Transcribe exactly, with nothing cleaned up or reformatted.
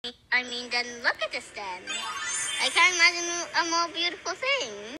I mean, then look at this then. I can't imagine a more beautiful thing.